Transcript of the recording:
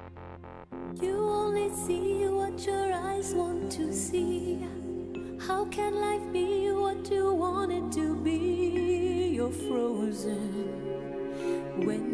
You only see what your eyes want to see. How can life be what you want it to be? You're frozen when